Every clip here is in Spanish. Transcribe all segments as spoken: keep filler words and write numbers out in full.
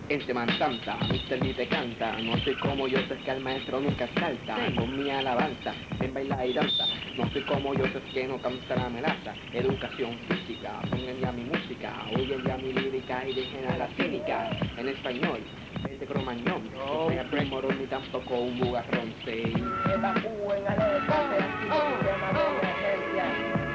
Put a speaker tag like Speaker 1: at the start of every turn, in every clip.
Speaker 1: Este man santa, mister D te canta, no soy como yo, es que al maestro nunca salta, con mi alabanza, en baila y danza, no soy como yo, es que no canta la melaza, educación física, pongan ya mi música, oyen ya mi lírica y dejen a la cínica, en español, este cromañón, no sea primorón ni tampoco un bugarrón, se
Speaker 2: evacúen al elefante, activo sistema de emergencia.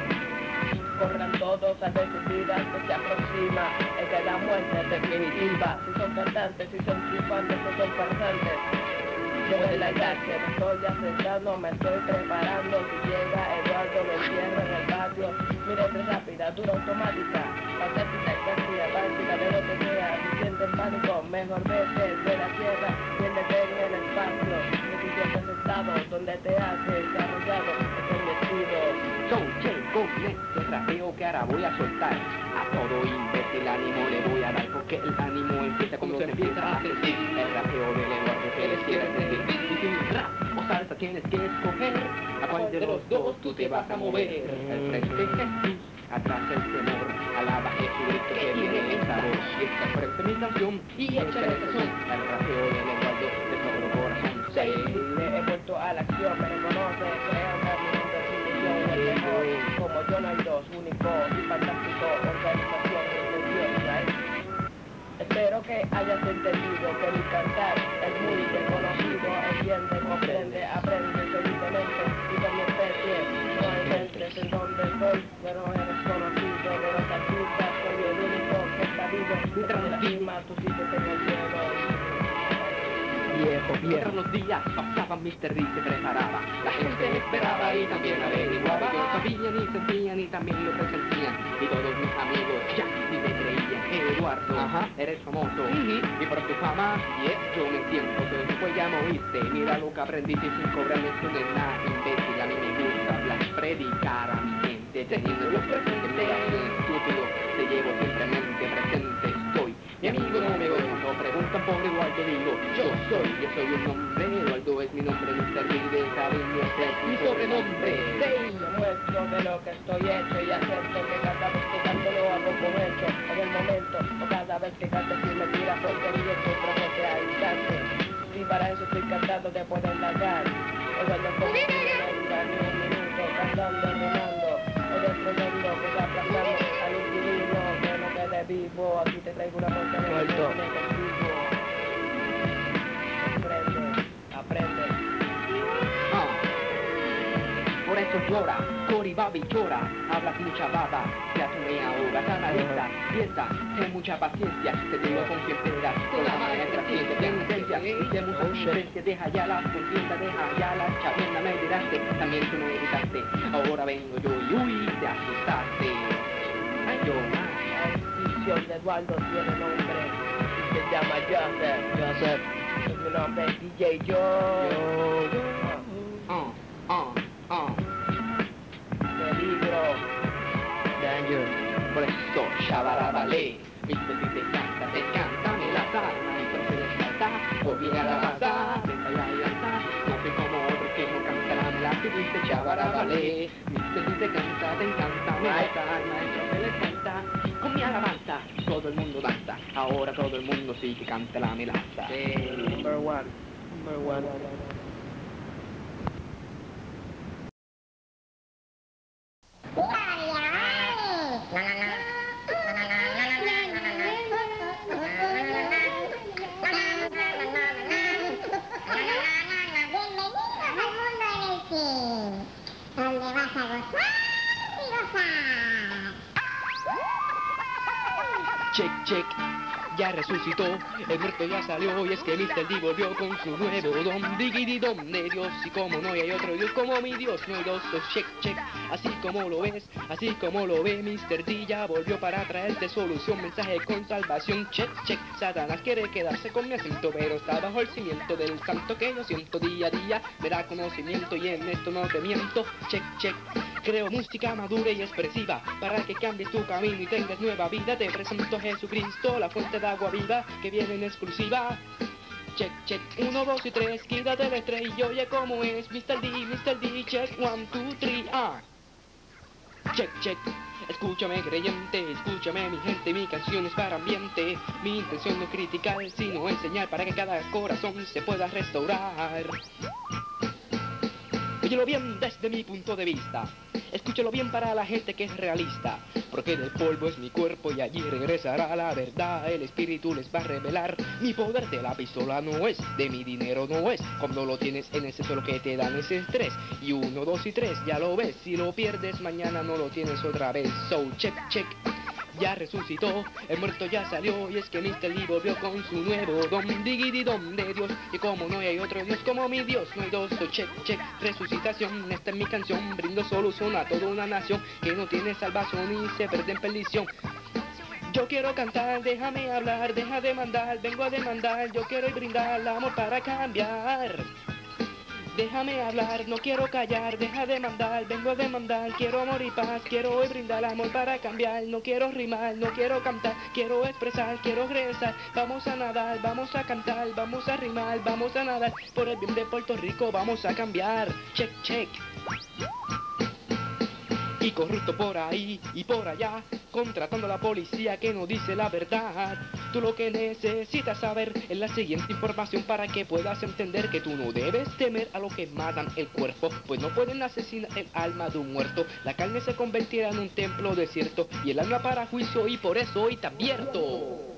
Speaker 2: Corran todos a ver su vida que se aproxima, es que la muerte es definitiva. Si son cantantes, si son triunfantes o son farsantes, yo en la calle me estoy asentando, me estoy preparando. Si llega Eduardo lo encierra en el patio, miren rápida, dura automática, patética, cantidad básica de lo que sea. Si sienten pánico, mejor vete de la tierra, siéntete en el espacio, que tú sientes sentado, donde te has desarrollado ese destino.
Speaker 1: Son che, con este rapeo que ahora voy a soltar, a todo imbécil ánimo le voy a dar, porque el ánimo empieza cuando se empieza a sentir el rapeo del Eduardo que les quiere decir. Y si rap o salsa tienes que escoger, a cuál de los dos tú te vas a mover. El frente Jesús, atrás el temor, alaba a Jesucristo que viene el sabor. Y esta frente mi canción y échale razón, el rapeo del Eduardo de todo corazón.
Speaker 2: Sí, he vuelto a la acción, me reconoce, creo que mi nombre es el mejor, como yo no hay dos, único y fantástico, organización religiosa. Espero que hayas entendido que mi cantar es muy reconocido, entiende, comprende, aprende seguidamente y con mi especie no entres en donde estoy, pero eres conocido de los artistas, soy el único que está vivo, detrás de la cima, tú sigues en el cielo.
Speaker 1: Viejo, mientras los días pasaban, mister D se preparaba, la gente esperaba y también averiguaba, ellos sabían y sentían y también lo presentían, y todos mis amigos ya ni me creían. Eduardo, ajá, eres famoso, uh-huh, y por tu fama, yes, yo me tiempo, todo eso pues ya me oíste, mira lo que aprendiste sin cobrar lecciones, nada, imbécil, a mí me gusta hablar, predicar a mi gente, teniendo los presentes, me hace estúpido, te llevo simplemente presente, estoy, mi amigo no me oye, no preguntan por Eduardo, digo, yo soy, yo soy un nombre, Eduardo es mi nombre, mister D de cariño, ese es mi sobrenombre.
Speaker 2: Sí, me muestro de lo que estoy hecho y acepto que cada vez que canto lo hago con hecho, en el momento, o cada vez que canto si me tira porque yo estoy presente a instante. Si para eso estoy cantando te pueden largar, Eduardo como si no me dura ni un minuto, cantando, rimando, o destruyendo, pues aplastando al inquilino que no quede vivo, aquí te traigo una muerte de muerto. Aprende, aprende.
Speaker 1: Ah. Por eso llora, Cori Babi llora, hablas mucha baba, ya tú me ahogas, analiza, piensa, ten mucha paciencia, te digo con quien pegas, con la maestra ciencia, ten licencia, de mucha licencia, deja ya las contiendas, deja ya las chaviendas, me tiraste, también tú me gritaste, ahora vengo yo y uy, te asustaste. Ay, yo,
Speaker 2: la edición de Eduardo tiene nombre, y se llama Joseph, Joseph, es mi nombre, D J Joe.
Speaker 1: Ah, ah, ah.
Speaker 2: Peligro.
Speaker 1: Danger. Por eso, Shabarabale, mister D te canta, te canta, me la salma, entonces descarta, o viene a la baza, te baila y danza, no soy como otros que no cantarán la que dice Shabarabale, mister D te canta, te encanta, me la salma, entonces les canta, con mi alabanza, todo el mundo danza, ahora todo el mundo sí que canta la melaza.
Speaker 2: Sí, number one, number one.
Speaker 3: Donde vas a gozar y gozar.
Speaker 1: Check, check, ya resucitó, el muerto ya salió y es que mister D volvió con su nuevo don, digidi don de Dios y como no hay otro Dios como mi Dios, no hay dos, dos, check, check, así como lo ves, así como lo ve mister D ya volvió para traerte solución, mensaje con salvación, check, check, Satanás quiere quedarse con mi acento, pero está bajo el cimiento del santo que yo siento día a día, me da conocimiento y en esto no te miento, check, check, creo música madura y expresiva, para que cambies tu camino y tengas nueva vida, te presento a Jesucristo, la fuente de agua viva, que viene en exclusiva. Check, check, uno, dos y tres, quítate el estrés y oye cómo es, mister D, mister D, check, one, two, three, ah. check, check. Escúchame creyente, escúchame mi gente, mi canción es para ambiente. Mi intención no es criticar, sino enseñar para que cada corazón se pueda restaurar. Óyelo bien desde mi punto de vista, escúchalo bien para la gente que es realista, porque del polvo es mi cuerpo y allí regresará la verdad. El espíritu les va a revelar, mi poder de la pistola no es, de mi dinero no es, cuando lo tienes en exceso lo que te dan es estrés. Y uno, dos y tres, ya lo ves, si lo pierdes mañana no lo tienes otra vez. So check, check. Ya resucitó, el muerto ya salió, y es que mister Lee volvió con su nuevo don, digidi dom de Dios, y como no hay otro Dios como mi Dios, no hay dos, so check, check, resucitación, esta es mi canción, brindo solución a toda una nación que no tiene salvación y se pierde en perdición. Yo quiero cantar, déjame hablar, deja de mandar, vengo a demandar, yo quiero brindar amor para cambiar. Déjame hablar, no quiero callar, deja de mandar, vengo a demandar, quiero amor y paz, quiero hoy brindar amor para cambiar, no quiero rimar, no quiero cantar, quiero expresar, quiero regresar, vamos a nadar, vamos a cantar, vamos a rimar, vamos a nadar, por el bien de Puerto Rico vamos a cambiar, check, check. Y corrupto por ahí y por allá, contratando a la policía que no dice la verdad. Tú lo que necesitas saber es la siguiente información para que puedas entender que tú no debes temer a lo que matan el cuerpo, pues no pueden asesinar el alma de un muerto. La carne se convertirá en un templo desierto y el alma para juicio, y por eso hoy te advierto.